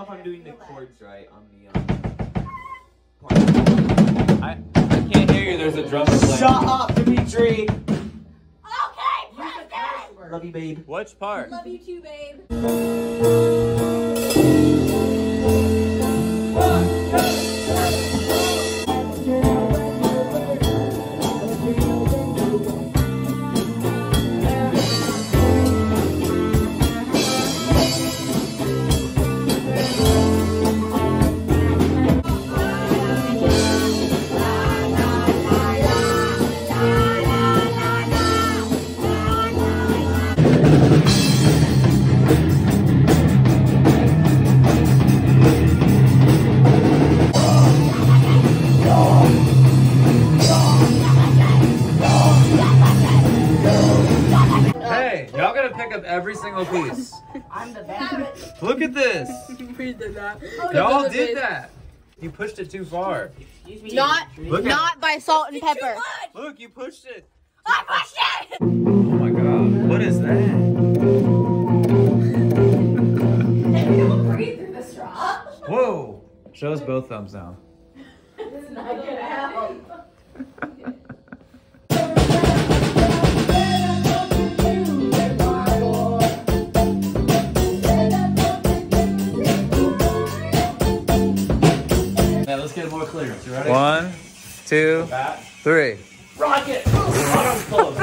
if I'm doing the chords right on the I can't hear you. There's a drum playing. Shut up, Dimitri! Okay, Preston! Love you, babe. Which part? Love you too, babe. Hey, y'all gotta pick up every single piece. I'm the best. Look at this. We did that. Y'all did that. You pushed it too far. Not by salt and pepper. Look, you pushed it. I pushed it! Oh my god. What is that? Don't breathe through the straw. Whoa. Show us both thumbs down. This is not gonna help. Yeah, let's get more clear. You ready? 1, 2, 3. Rocket! Oh, that was close.